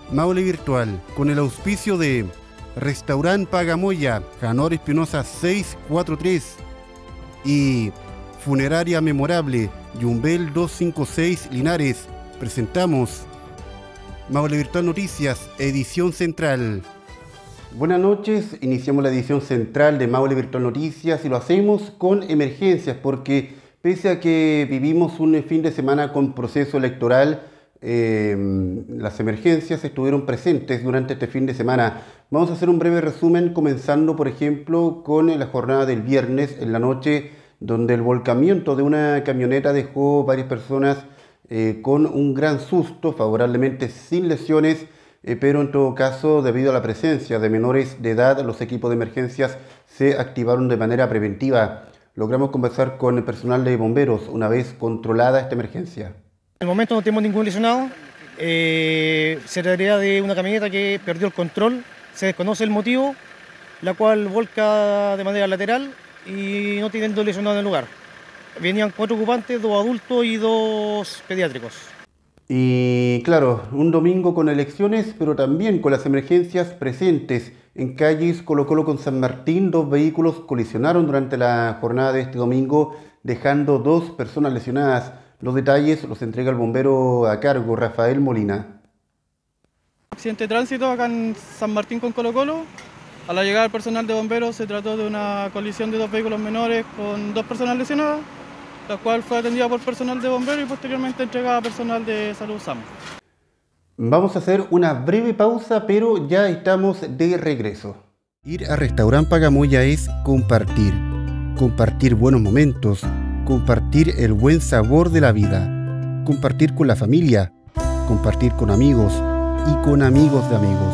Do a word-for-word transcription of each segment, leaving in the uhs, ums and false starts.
Maule Virtual, con el auspicio de Restaurant Pagamoya, Janor Espinosa seiscientos cuarenta y tres y Funeraria Memorable, Yumbel doscientos cincuenta y seis Linares, presentamos Maule Virtual Noticias, edición central. Buenas noches, iniciamos la edición central de Maule Virtual Noticias y lo hacemos con emergencias porque pese a que vivimos un fin de semana con proceso electoral, eh, las emergencias estuvieron presentes durante este fin de semana. Vamos a hacer un breve resumen comenzando por ejemplo con la jornada del viernes en la noche, donde el volcamiento de una camioneta dejó varias personas eh, con un gran susto, favorablemente sin lesiones, eh, pero en todo caso, debido a la presencia de menores de edad, los equipos de emergencias se activaron de manera preventiva. Logramos conversar con el personal de bomberos una vez controlada esta emergencia. En el momento no tenemos ningún lesionado, eh, se trataría de una camioneta que perdió el control, se desconoce el motivo, la cual volca de manera lateral y no teniendo lesionado en el lugar. Venían cuatro ocupantes, dos adultos y dos pediátricos. Y claro, un domingo con elecciones, pero también con las emergencias presentes. En calles Colo Colo con San Martín, dos vehículos colisionaron durante la jornada de este domingo, dejando dos personas lesionadas. Los detalles los entrega el bombero a cargo, Rafael Molina. Accidente de tránsito acá en San Martín con Colo Colo. A la llegada del personal de bomberos se trató de una colisión de dos vehículos menores con dos personas lesionadas, la cual fue atendida por personal de bomberos y posteriormente entregada a personal de salud S A M. Vamos a hacer una breve pausa, pero ya estamos de regreso. Ir a Restaurant Pagamoya es compartir. Compartir buenos momentos, compartir el buen sabor de la vida, compartir con la familia, compartir con amigos y con amigos de amigos.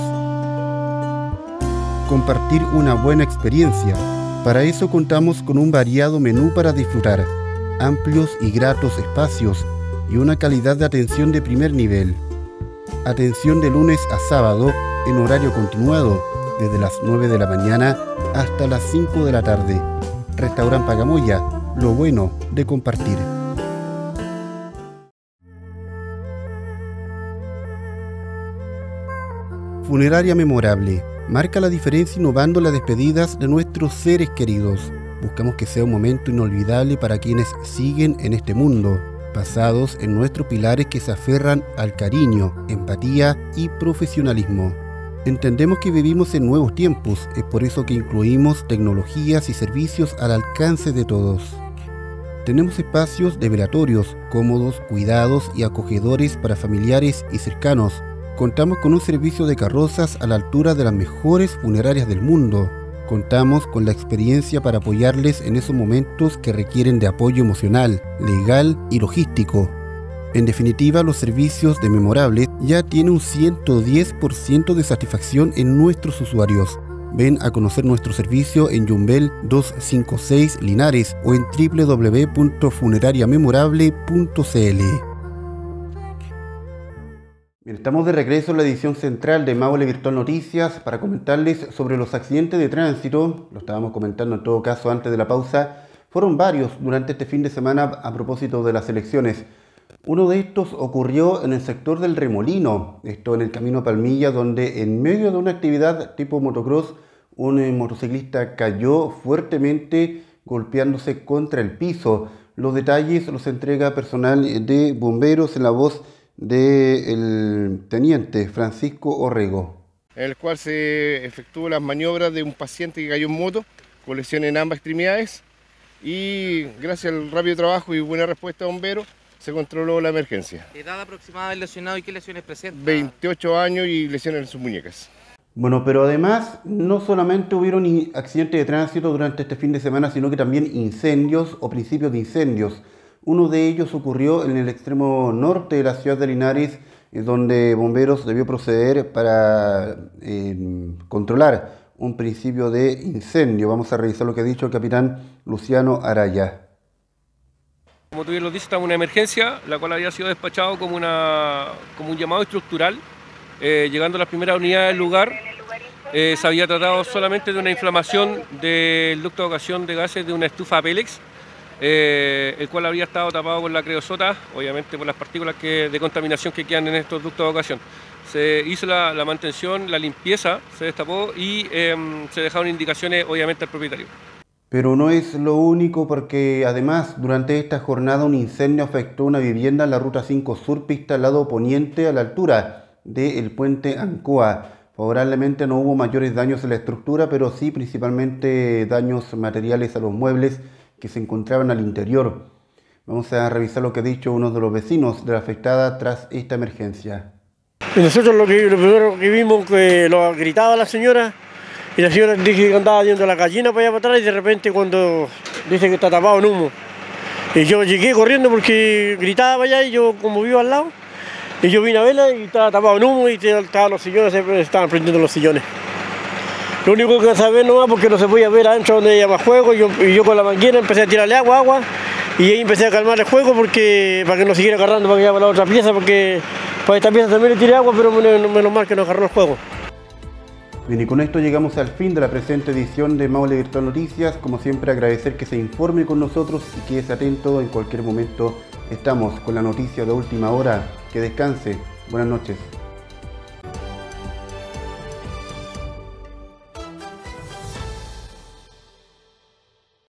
Compartir una buena experiencia. Para eso contamos con un variado menú para disfrutar, amplios y gratos espacios y una calidad de atención de primer nivel. Atención de lunes a sábado en horario continuado, desde las nueve de la mañana hasta las cinco de la tarde. Restaurant Pagamoya, lo bueno de compartir. Funeraria Memorable. Marca la diferencia innovando las despedidas de nuestros seres queridos. Buscamos que sea un momento inolvidable para quienes siguen en este mundo, basados en nuestros pilares que se aferran al cariño, empatía y profesionalismo. Entendemos que vivimos en nuevos tiempos, es por eso que incluimos tecnologías y servicios al alcance de todos. Tenemos espacios de velatorios, cómodos, cuidados y acogedores para familiares y cercanos. Contamos con un servicio de carrozas a la altura de las mejores funerarias del mundo. Contamos con la experiencia para apoyarles en esos momentos que requieren de apoyo emocional, legal y logístico. En definitiva, los servicios de Memorable ya tienen un ciento diez por ciento de satisfacción en nuestros usuarios. Ven a conocer nuestro servicio en Yumbel doscientos cincuenta y seis Linares o en w w w punto funeraria memorable punto c l. Bien, estamos de regreso en la edición central de Maule Virtual Noticias para comentarles sobre los accidentes de tránsito. Lo estábamos comentando en todo caso antes de la pausa. Fueron varios durante este fin de semana a propósito de las elecciones. Uno de estos ocurrió en el sector del Remolino, esto en el camino Palmilla, donde en medio de una actividad tipo motocross, un motociclista cayó fuertemente golpeándose contra el piso. Los detalles los entrega personal de bomberos en la voz del teniente Francisco Orrego. En el cual se efectuó las maniobras de un paciente que cayó en moto, con lesiones en ambas extremidades, y gracias al rápido trabajo y buena respuesta de bomberos, se controló la emergencia. ¿Edad aproximada del lesionado y qué lesiones presenta? veintiocho años y lesiones en sus muñecas. Bueno, pero además no solamente hubieron accidentes de tránsito durante este fin de semana, sino que también incendios o principios de incendios. Uno de ellos ocurrió en el extremo norte de la ciudad de Linares, donde bomberos debió proceder para eh, controlar un principio de incendio. Vamos a revisar lo que ha dicho el capitán Luciano Araya. Como tú bien lo dices, estamos en una emergencia, la cual había sido despachado como, una, como un llamado estructural. Eh, llegando a las primeras unidades del lugar, eh, se había tratado solamente de una inflamación del ducto de evacción de gases de una estufa Pélex, eh, el cual había estado tapado con la creosota, obviamente por las partículas que, de contaminación que quedan en estos ductos de evacción. Se hizo la, la mantención, la limpieza, se destapó y eh, se dejaron indicaciones obviamente al propietario. Pero no es lo único, porque además durante esta jornada un incendio afectó una vivienda en la ruta cinco Sur, pista al lado poniente, a la altura del puente Ancoa. Favorablemente no hubo mayores daños en la estructura, pero sí principalmente daños materiales a los muebles que se encontraban al interior. Vamos a revisar lo que ha dicho uno de los vecinos de la afectada tras esta emergencia. Y nosotros lo, que, lo primero que vimos que lo gritaba la señora, y la señora dice que andaba viendo la gallina para allá para atrás, y de repente cuando dice que está tapado en humo. Y yo llegué corriendo porque gritaba para allá, y yo como vivo al lado, y yo vine a verla y estaba tapado en humo y estaban los sillones, estaban prendiendo los sillones. Lo único que saber no va porque no se podía ver adentro donde ella más juego, y yo, y yo con la manguera empecé a tirarle agua, agua, y ahí empecé a calmar el juego porque para que no siguiera agarrando para que para la otra pieza, porque para esta pieza también le tiré agua, pero menos mal que no agarró el juego. Bien, y con esto llegamos al fin de la presente edición de Maule Virtual Noticias. Como siempre, agradecer que se informe con nosotros y quede atento. En cualquier momento estamos con la noticia de última hora. Que descanse. Buenas noches.